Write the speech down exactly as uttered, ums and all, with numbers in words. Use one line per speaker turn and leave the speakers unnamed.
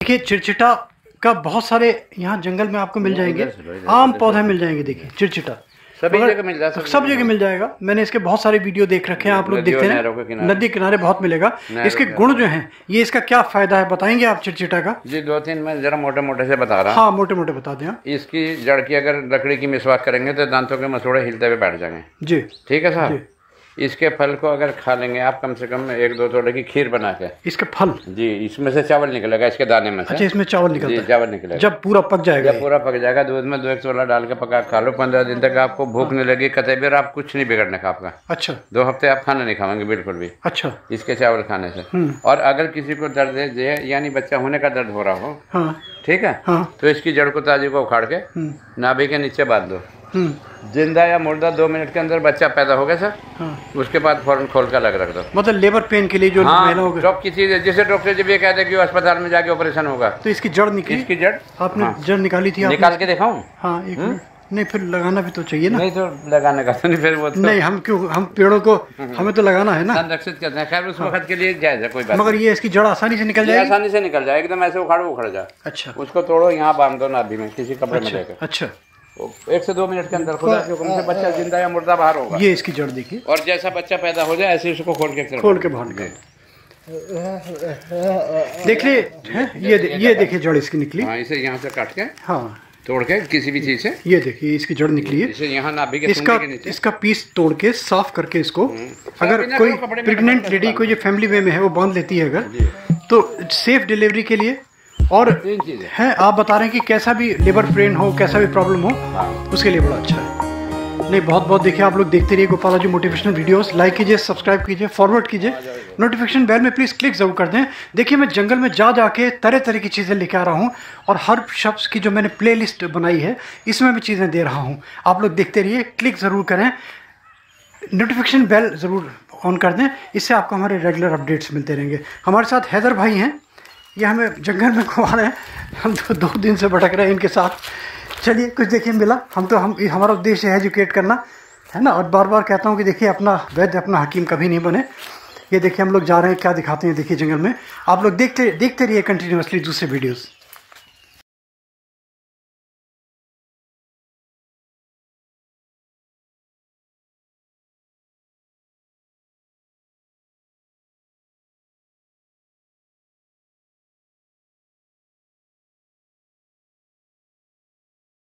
देखिए चिड़चिटा का बहुत सारे यहाँ जंगल में आपको मिल जाएंगे, आम पौधे मिल जाएंगे। देखिए चिड़चिटा
सभी जगह मिल जाता है,
सब जगह मिल जाएगा। मैंने इसके बहुत सारे वीडियो देख रखे हैं, आप लोग देखते हैं नदी किनारे बहुत मिलेगा। इसके गुण जो हैं, ये इसका क्या फायदा है बताएंगे आप चिड़चिटा का?
जी दो तीन मैं जरा मोटे मोटे से बता रहा हूँ।
हाँ मोटे मोटे बता दें।
इसकी जड़ की अगर लकड़ी की मिसवाक करेंगे तो दांतों के मसूड़े हिलते हुए बैठ जाएंगे
जी।
ठीक है साहब। इसके फल को अगर खा लेंगे आप कम से कम एक दो तोड़े की खीर बना के।
इसके फल जी,
इसमें से चावल निकलेगा इसके दाने में से।
अच्छा इसमें चावल निकलता है?
चावल निकलेगा
जब पूरा पक जाएगा।
जब पूरा पक जाएगा दूध में दो एक तोला डाल के पका खा लो, पंद्रह दिन तक आपको भूख नहीं लगी कतई भी, आप कुछ नहीं बिगड़ने का आपका।
अच्छा
दो हफ्ते आप खाना नहीं खाएंगे बिल्कुल भी।
अच्छा
इसके चावल खाने से। और अगर किसी को दर्द है यानी बच्चा होने का दर्द हो रहा हो, ठीक है, तो इसकी जड़ को ताजी को उखाड़ के नाभि के नीचे बांध दो। जिंदा या मुर्दा दो मिनट के अंदर बच्चा पैदा हो गया सर। हाँ। उसके बाद फौरन खोल कर लग रख दो।
मतलब लेबर पेन के लिए जो
हाँ,
महिलाओं को
टॉप की चीज है, जिसे डॉक्टर जब ये कहते हैं कि अस्पताल में जाके ऑपरेशन होगा।
तो इसकी जड़ निकली?
इसकी जड़
आपने हाँ। जड़ निकाली थी?
निकाल के दिखाऊं?
हाँ एक नहीं फिर लगाना भी तो चाहिए ना।
नहीं तो लगाने का तो नहीं फिर वो तो
नहीं, हम क्यों, हम पेड़ों को हमें तो लगाना है ना,
संरक्षित करते हैं। खैर उस वक्त के लिए जायज है कोई बात।
मगर ये इसकी जड़ आसानी से निकल जाएगी?
आसानी से निकल जाए, एकदम ऐसे उखाड़ो उखड़ जाए।
अच्छा
उसको तोड़ो, यहाँ बांध दो नाभि में किसी कपड़े में लेकर।
अच्छा
एक से दो मिनट के अंदर खुदा के हुक्म से बच्चा जिंदा या मुर्दा बाहर होगा।
ये इसकी जड़ देखिए।
और जैसा बच्चा पैदा हो जाए ऐसे उसको खोल के
खोल के बाहर निकाल। देख ले ये ये देखिए जड़ इसकी निकली।
हाँ इसे यहाँ से काट के
हाँ
तोड़ के किसी भी चीज से, ये
देखिए इसकी जड़ निकली है।
इसे यहाँ नाभि के
इसका
के नीचे
इसका पीस तोड़ के साफ करके इसको अगर कोई प्रेग्नेंट लेडी कोई जो फैमिली वे में है वो बांध लेती है अगर, तो सेफ डिलीवरी के लिए। और है आप बता रहे हैं कि कैसा भी लेबर पेन हो, कैसा भी प्रॉब्लम हो, उसके लिए बड़ा अच्छा है। नहीं बहुत बहुत देखिए, आप लोग देखते रहिए Gopala ji motivational videos. Like कीजिए, सब्सक्राइब कीजिए, फॉरवर्ड कीजिए, नोटिफिकेशन बेल में प्लीज़ क्लिक जरूर कर दें। देखिए मैं जंगल में जा जाके तरह तरह की चीज़ें लेके आ रहा हूँ और हर शख्स की जो मैंने प्ले लिस्ट बनाई है इसमें भी चीज़ें दे रहा हूँ। आप लोग देखते रहिए, क्लिक ज़रूर करें, नोटिफिकेशन बेल ज़रूर ऑन कर दें, इससे आपको हमारे रेगुलर अपडेट्स मिलते रहेंगे। हमारे साथ हैदर भाई हैं, ये हमें जंगल में घुमा रहे हैं, हम तो दो दिन से भटक रहे हैं इनके साथ। चलिए कुछ देखिए मिला, हम तो हम हमारा उद्देश्य है एजुकेट करना है ना। और बार बार कहता हूँ कि देखिए अपना वैद्य अपना हकीम कभी नहीं बने। ये देखिए हम लोग जा रहे हैं, क्या दिखाते हैं देखिए जंगल में। आप लोग देखते देखते रहिए कंटिन्यूसली दूसरे वीडियोस।